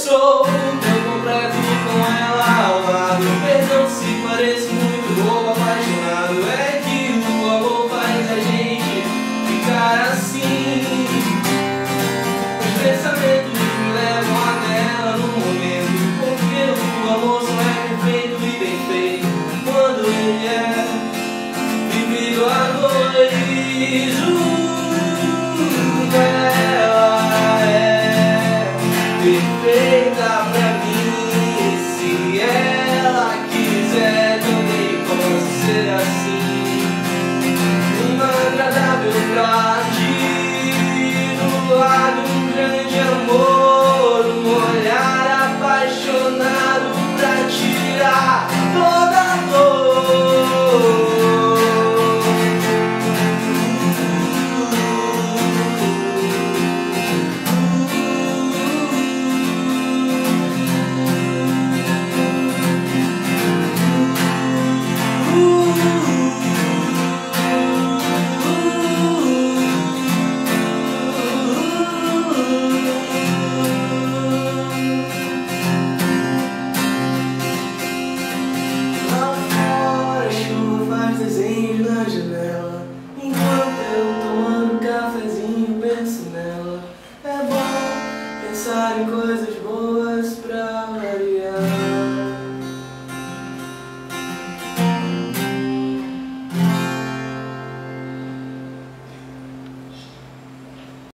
sou tão completo com ela ao lado. Perdão se pareço muito bobo, apaixonado. É que o amor faz a gente ficar assim. Os pensamentos me levam até ela no momento, porque o amor só é perfeito e bem feito quando ele é vivido a dois. Ela é perfeita pra mim. Se ela quiser, também posso ser assim. Uma agradável pra ti, do lado um grande amor, um olhar apaixonado pra tirar toda a dor. Desenho na janela, enquanto eu tomando cafezinho penso nela. É bom pensar em coisas boas pra variar.